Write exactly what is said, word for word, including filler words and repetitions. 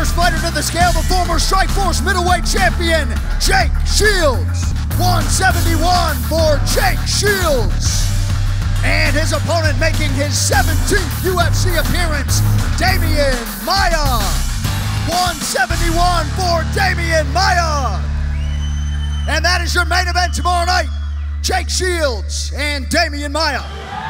first fighter to the scale, the former Strikeforce middleweight champion, Jake Shields. one seventy-one for Jake Shields. And his opponent making his seventeenth U F C appearance, Demian Maia. one seventy-one for Demian Maia. And that is your main event tomorrow night, Jake Shields and Demian Maia.